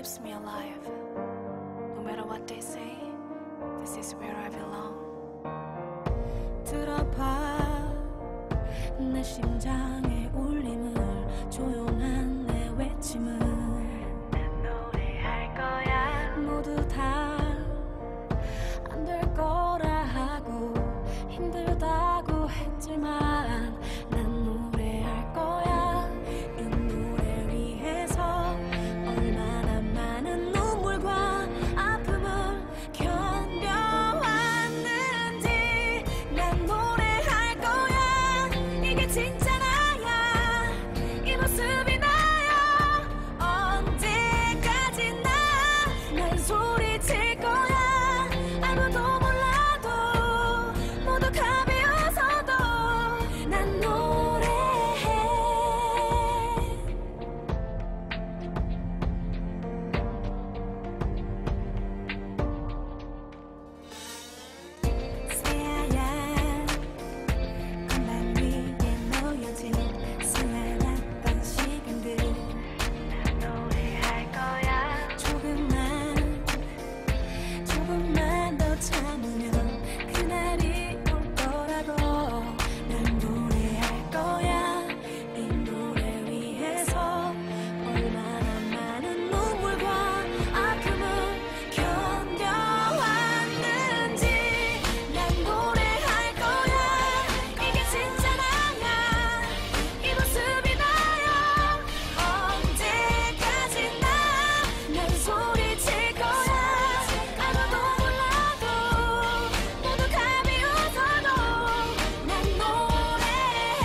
keeps me alive. No matter what they say, this is where I belong. 들어봐 내 심장의 울림을 조용한 내 외침을 난 노래할 거야. 모두 다 안 될 거라 하고 힘들다고 했지만 난 노래할 거야. 이 노래 위해서 얼마나 많은 눈물과 아픔을 견뎌왔는지 난 노래할 거야. 이게 진짜 나야. 이 모습이 나야. 언제까지나 난 소리칠 거야. 아무도 몰라도 모두 가벼워서도 난 노래해. 새하얀 건반 위에 놓여진 수많았던 시간들 난 노래할 거야. 조금만 더 참으면 그날이 올 거라고 난 노래할 거야. 이 노래 위해서 얼마나 많은 눈물과 아픔을 견뎌왔는지 난 노래할 거야. 이게 진짜 나야. 이 모습이 나야. 언제까지나 난 소리칠 거야. 아무도 몰라도 모두 가비웃어도 난 노래해.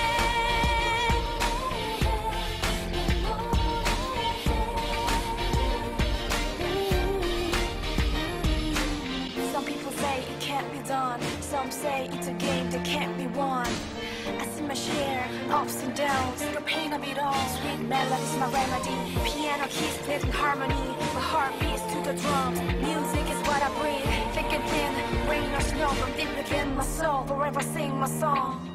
Some people say it can't be done. Some say it's a game that can't be won. I see my share, ups and downs, the pain of it all. Sweet melody's my remedy. Piano keys splitting harmony. My heart beats to the drums. Music is what I breathe. Thick and thin, rain or snow, from deep within my soul. Forever sing my song.